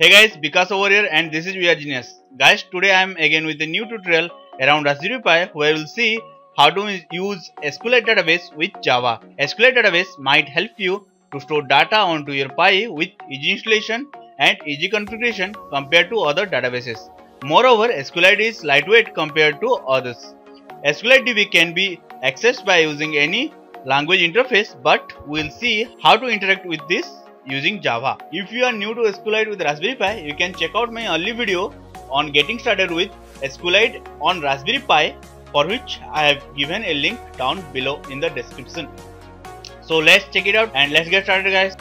Hey guys, Vikas over here and this is VR Genius. Guys, today I am again with a new tutorial around Raspberry Pi where we'll see how to use SQLite database with Java. SQLite database might help you to store data onto your Pi with easy installation and easy configuration compared to other databases. Moreover, SQLite is lightweight compared to others. SQLite DB can be accessed by using any language interface, but we'll see how to interact with this using Java. If you are new to SQLite with Raspberry Pi, you can check out my early video on getting started with SQLite on Raspberry Pi, for which I have given a link down below in the description. So let's check it out and let's get started, guys.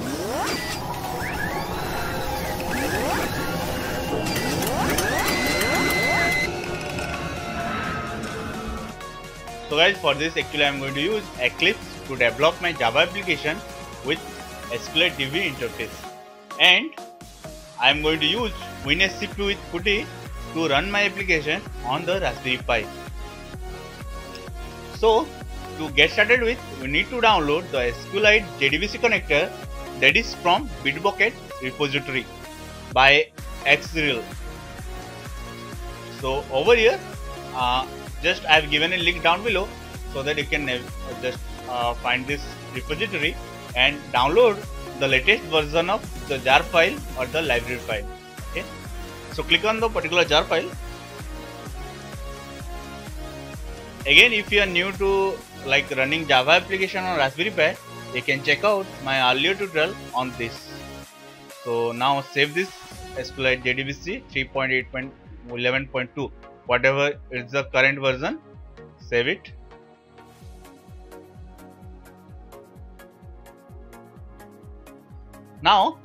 So guys, for this actually I am going to use Eclipse to develop my Java application with SQLite DB interface, and I am going to use WinSCP with PuTTY to run my application on the Raspberry Pi. So to get started with, we need to download the SQLite JDBC connector that is from Bitbucket repository by Xreal. So over here, just I have given a link down below so that you can just find this repository and download the latest version of the jar file or the library file. Okay, so click on the particular jar file. Again, if you are new to running Java application on Raspberry Pi, you can check out my earlier tutorial on this. So now save this SQLite JDBC 3.8.11.2, whatever is the current version, save it. Now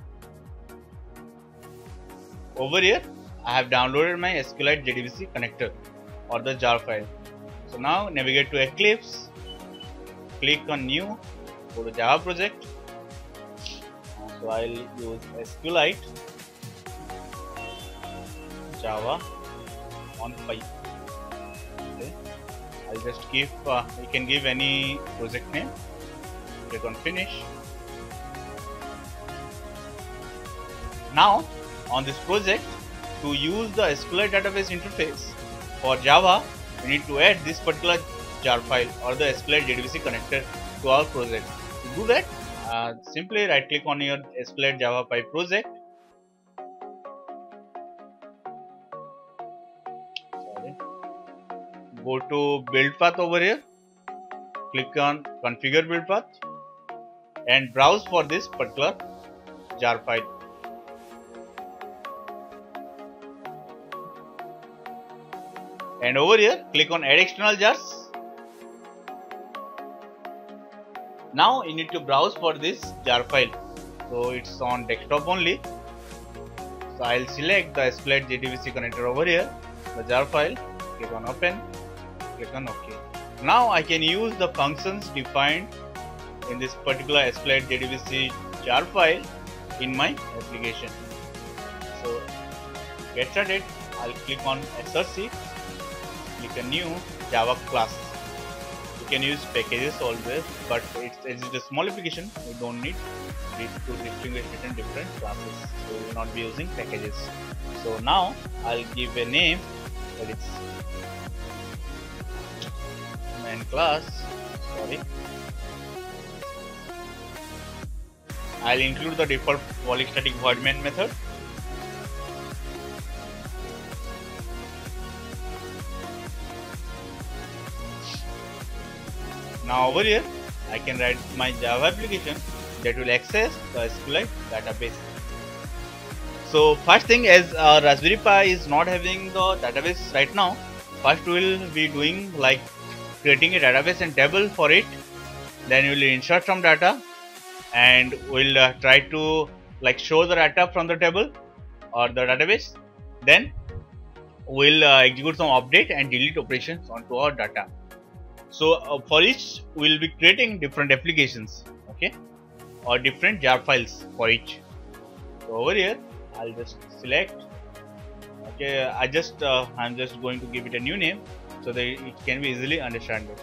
over here I have downloaded my SQLite JDBC connector or the jar file. So now navigate to Eclipse, click on new, go to Java project. So I'll use SQLite Java on Pi. Okay, I'll just give you can give any project name, click on finish. Now on this project, to use the SQLite database interface for Java, we need to add this particular jar file or the SQLite JDBC connector to our project. To do that, simply right click on your SQLite Java Pi project. Go to build path over here, click on configure build path and browse for this particular jar file. And over here, click on add external jars. Now you need to browse for this jar file. So it's on desktop only. So I'll select the SQLite JDBC connector over here, the jar file, click on open, click on OK. Now I can use the functions defined in this particular SQLite JDBC jar file in my application. So to get started, I'll click on SRC. Click a new Java class. You can use packages always, but it's a small application. You don't need to distinguish between different classes, so you will not be using packages. So now I'll give a name, that is main class. Sorry, I'll include the default polystatic void main method. Now over here, I can write my Java application that will access the SQLite database. So first thing, as Raspberry Pi is not having the database right now, first we will be doing creating a database and table for it. Then we will insert some data and we'll try to show the data from the table or the database. Then we'll execute some update and delete operations onto our data. So for each we will be creating different applications, okay, or different jar files for each. So over here I'll just select, okay, I'm just going to give it a new name so that it can be easily understood.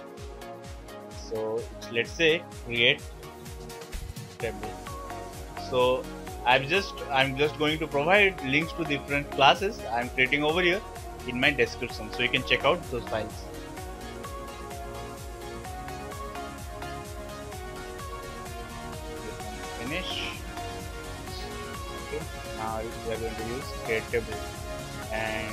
So let's say create table. So I'm just going to provide links to different classes I'm creating over here in my description, so you can check out those files. Finish. Okay, now we are going to use create table, and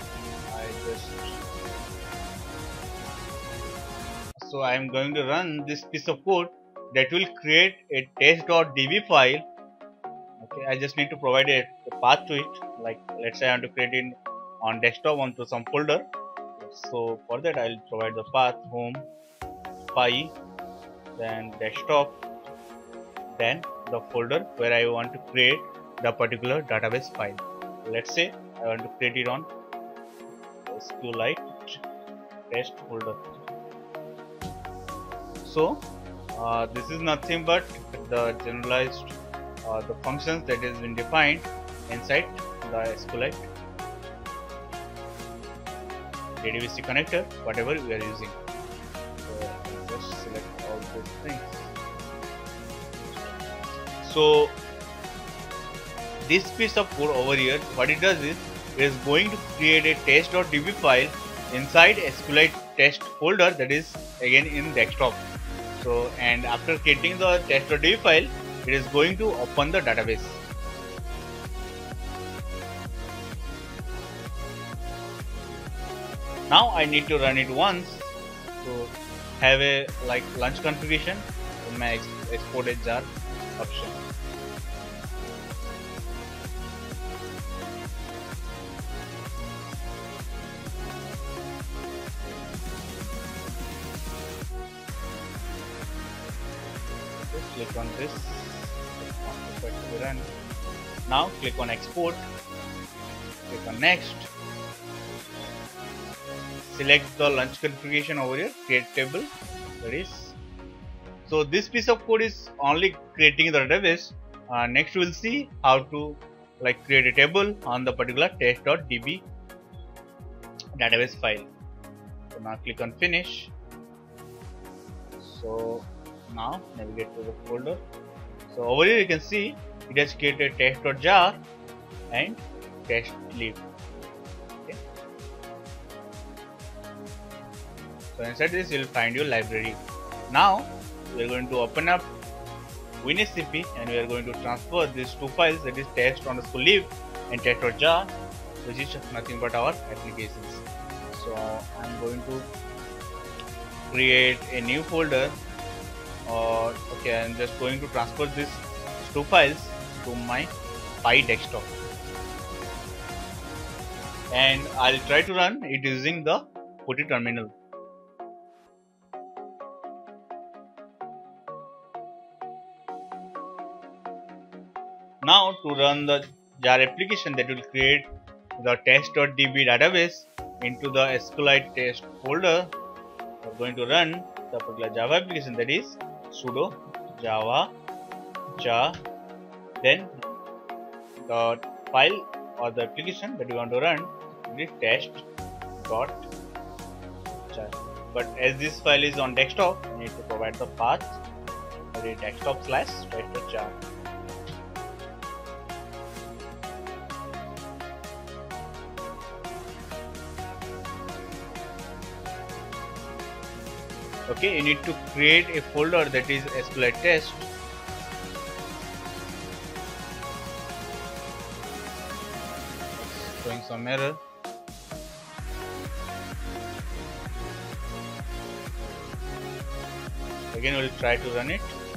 I am going to run this piece of code that will create a test.db file. Okay, I just need to provide a path to it. Like, let's say I want to create it on desktop onto some folder. So for that I'll provide the path home pi, then desktop, then the folder where I want to create the particular database file. Let's say I want to create it on SQLite test folder. So this is nothing but the generalized the functions that has been defined inside the SQLite JDBC connector, whatever we are using. So I'll just select all these things. So this piece of code over here, what it does is, it is going to create a test.db file inside SQLite test folder, that is again in desktop. So, and after creating the test.db file, it is going to open the database. Now I need to run it once to have a like launch configuration in my exported jar option. Click on this, to run. Now click on export, click on next, select the launch configuration over here, create table, that is. So this piece of code is only creating the database. Next we will see how to like create a table on the particular test.db database file. So now click on finish. So now navigate to the folder. So over here you can see it has created test.jar and test.lib. Okay. So inside this you will find your library. Now we are going to open up WinSCP and we are going to transfer these two files, that is test_lib and test.jar, which is nothing but our applications. So I am going to create a new folder. Okay, I'm just going to transfer these two files to my Pi desktop, and I'll try to run it using the PuTTY terminal. Now to run the jar application that will create the test.db database into the SQLite test folder, we're going to run the particular Java application, that is sudo java jar, then the file or the application that we want to run is test.jar. But as this file is on desktop, we need to provide the path, that is desktop/test.jar. Okay, you need to create a folder that is SQLite test. Showing some error. Again, we'll try to run it.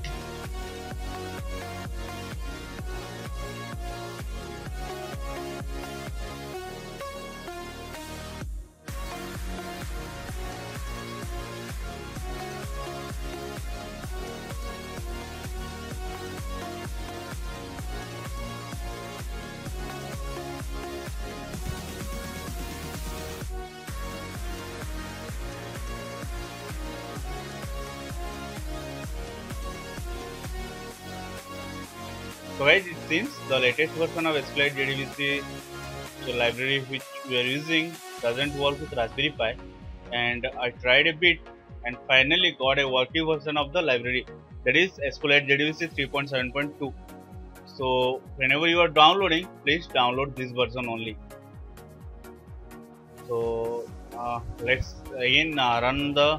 So guys, it seems the latest version of SQLite JDBC library which we are using doesn't work with Raspberry Pi, and I tried a bit and finally got a working version of the library, that is SQLite JDBC 3.7.2. So whenever you are downloading, please download this version only. So let's again run the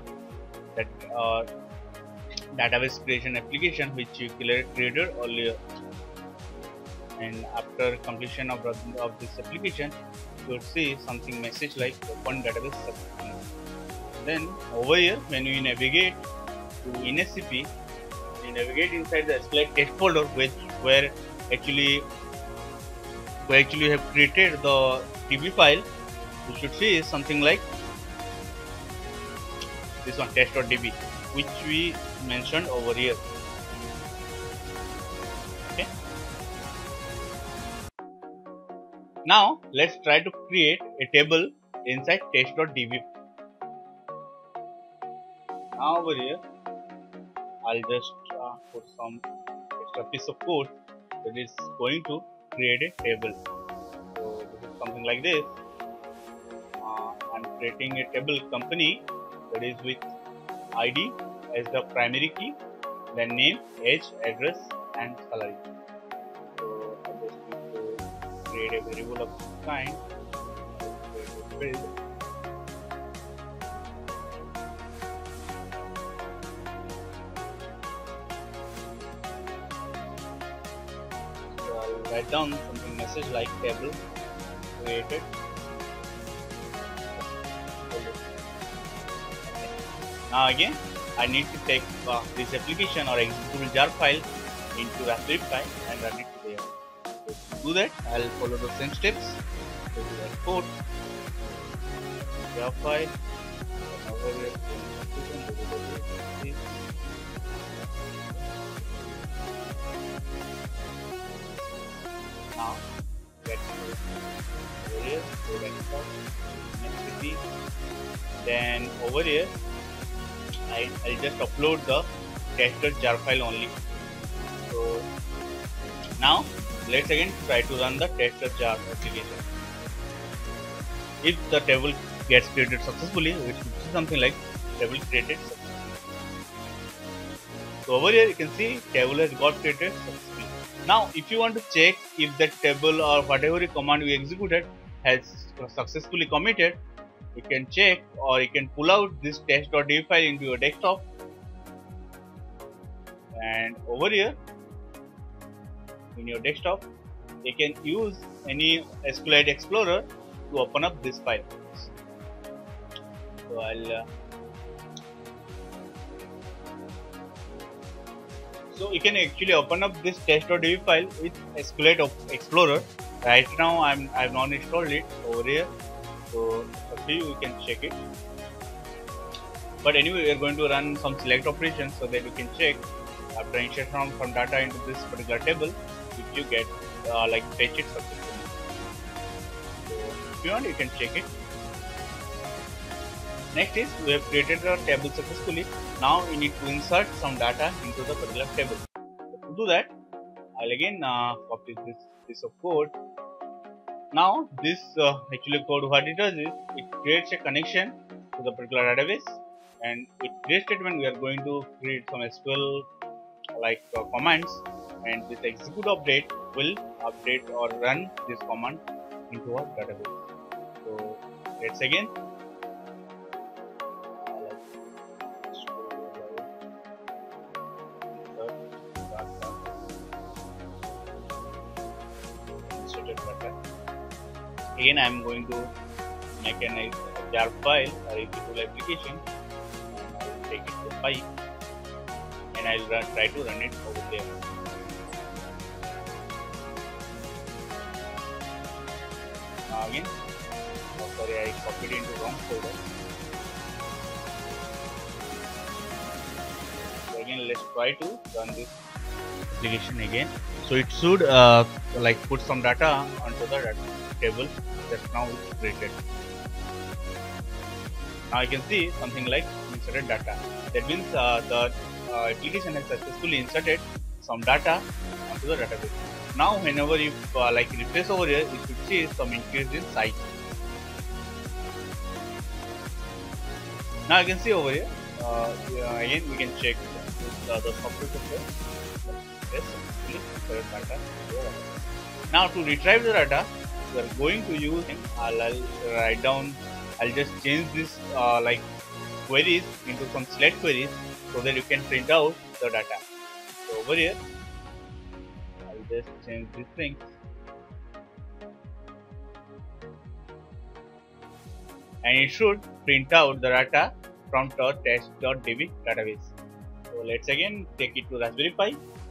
database creation application which you created earlier. And after completion of this application, you will see something message like open database successfully. Then over here, when we navigate to InSCP, we navigate inside the SQLite test folder, where actually we have created the DB file. You should see something like this one, test.db, which we mentioned over here. Okay. Now let's try to create a table inside test.db. Now over here, I'll just put some extra piece of code that is going to create a table. So this is something like this. I'm creating a table company that is with ID as the primary key, then name, age, address, and salary. So I just need to create a variable of this kind. So I'll write down something message like table created. Now again, I need to take this application or executable jar file into Raspberry Pi and run it there. So to do that, I'll follow the same steps. So we export jar file, and over here, now get over here, go back to then over here, I'll just upload the tester jar file only. So now let's again try to run the tester jar application. If the table gets created successfully, it should be something like table created successfully. So over here you can see table has got created successfully. Now if you want to check if that table or whatever command we executed has successfully committed, you can check, or you can pull out this test.db file into your desktop, and over here in your desktop you can use any SQLite Explorer to open up this file. So so you can actually open up this test.db file with SQLite Explorer. Right now I've not installed it over here. So you can check it, but anyway we are going to run some select operations so that you can check after insertion from data into this particular table if you get like fetch it successfully. So if you want, you can check it. Next is we have created a table successfully. Now we need to insert some data into the particular table. So to do that, I'll again copy this piece of code. Now this actually code, what it does is it creates a connection to the particular database, and with create statement we are going to create some SQL like commands, and this execute update will update or run this command into our database. So let's again again I am going to make a jar file or executable application, and I will take it to Pi, and I will try to run it over there. Now again, sorry, I copied into wrong folder. So again, let's try to run this application again. So it should like put some data onto the table that now is created. Now you can see something like inserted data. That means the application has successfully inserted some data onto the database. Now whenever you like refresh over here, you should see some increase in size. Now you can see over here, again we can check with the software software. access successfully the data. Now to retrieve the data, we are going to use I'll write down. I'll just change this like queries into some select queries so that you can print out the data. So over here, I'll just change this thing. And it should print out the data from test.db database. So let's again take it to Raspberry Pi.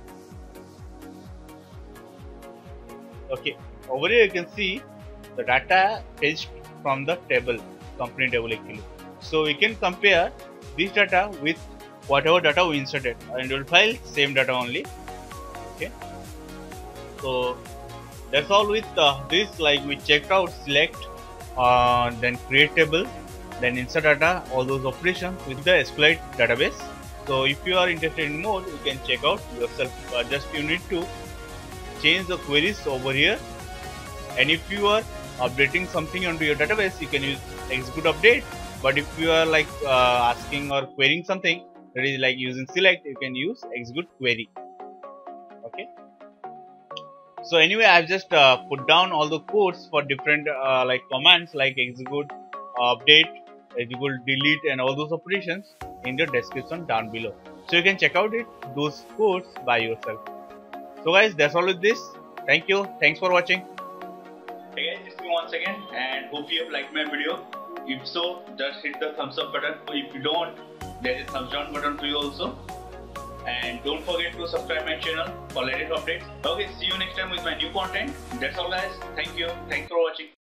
Okay, over here you can see the data fetched from the table, company table actually. So we can compare this data with whatever data we inserted, and it will file same data only. Okay, so that's all with this. Like we checked out select, then create table, then insert data, all those operations with the SQLite database. So if you are interested in more, you can check out yourself. Just you need to change the queries over here, and if you are updating something onto your database, you can use execute update. But if you are like asking or querying something, that is like using select, you can use execute query. Okay, so anyway, I've just put down all the codes for different like commands like execute, update, execute, delete, and all those operations in the description down below, so you can check out those codes by yourself. So guys, that's all with this. Thank you. Thanks for watching. Hey guys, it's me once again, and hope you have liked my video. If so, just hit the thumbs up button. If you don't, there is a thumbs down button for you also. And don't forget to subscribe my channel for latest updates. Okay, see you next time with my new content. That's all guys. Thank you. Thanks for watching.